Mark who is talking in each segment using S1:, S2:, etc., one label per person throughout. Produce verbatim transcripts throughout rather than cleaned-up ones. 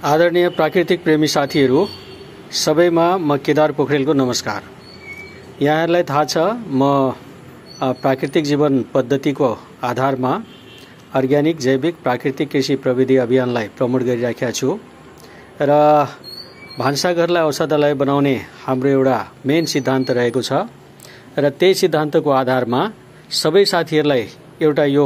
S1: आदरणीय प्राकृतिक प्रेमी साथीहरू सबैमा म केदार पोखरेलको नमस्कार। यहाँहरूलाई थाहा छ म प्राकृतिक जीवन पद्धतिको आधारमा अर्ग्यानिक जैविक प्राकृतिक कृषि प्रविधि अभियानलाई प्रमोट गरिराखेका छु र भान्साघरलाई औषधालय बनाउने हाम्रो एउटा मेन सिद्धान्त रहेको छ र त्यही सिद्धान्तको आधारमा सबै साथीहरूलाई एउटा यो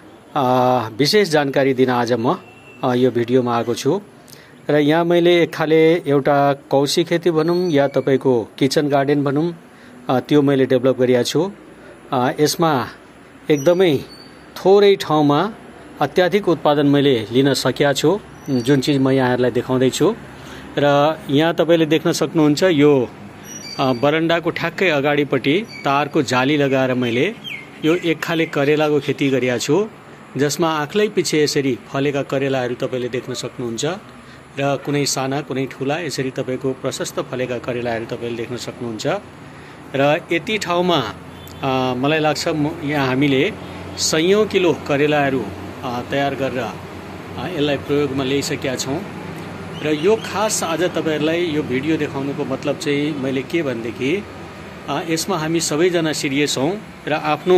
S1: विशेष जानकारी दिन आज म यो भिडियोमा आएको छु र यहाँ मैले एक खाले एउटा कौशी खेती भनौं या तपाईको किचन गार्डन भनौं त्यो मैले डेभलप गरिया छु। यसमा एकदमै थोरै ठाउँमा अत्याधिक उत्पादन मैले लिन सकिया छु, जुन चीज म यहाँहरूलाई देखाउँदै छु। र यहाँ तपाईले देख्न सक्नुहुन्छ यो बरन्डाको ठ्याक्कै अगाडिपट्टि तारको जाली लगाएर मैले यो एक खाले करेलाको खेती गरिया छु, जसमा आँखलै पछि यसरी फलेका करेलाहरू तपाईले देख्न सक्नुहुन्छ र कुनै साना कुनै ठूला यसरी तपाईको प्रशस्त फलेका करेलाहरू तपाईले देख्न सक्नुहुन्छ। र यति ठाउँमा मलाई लाग्छ यहाँ हामीले सयौं किलो करेलाहरू तयार गरेर यसलाई प्रयोगमा ल्याइसकेका छौं। र यो खास आज तपाईहरुलाई यो भिडियो देखाउनुको मतलब चाहिँ मैले के भन्देखि यसमा हामी सबैजना सिरियस हौं र आफ्नो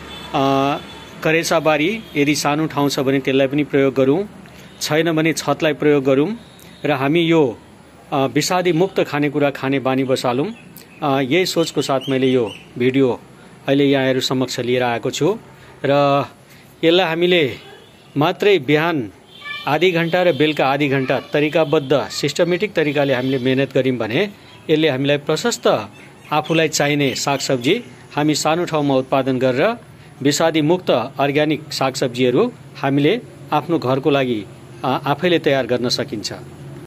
S1: करेसाबारी यदि सानो ठाउँ छ भने त्यसलाई पनि प्रयोग गरौं, छैन भने छतलाई प्रयोग गरौं र हामी यो विषादी मुक्त खानेकुरा खाने बानी बसालौं। यही सोचको साथ मैले यो भिडियो अहिले यहाँहरु समक्ष लिएर आएको छु र यसलाई हामीले मात्रै बिहान आधी घण्टा र बेलुका आधी घण्टा तरिकाबद्ध सिस्टमेटिक तरिकाले हामीले मेहनत गर्यौं भने यसले हामीलाई प्रशस्त आफूलाई चाहिने सागसब्जी हामी सानो ठाउँमा उत्पादन गरेर विषादी मुक्त अर्ग्यानिक सागसब्जीहरू हामीले आफ्नो घरको लागि आफैले तयार गर्न सकिन्छ।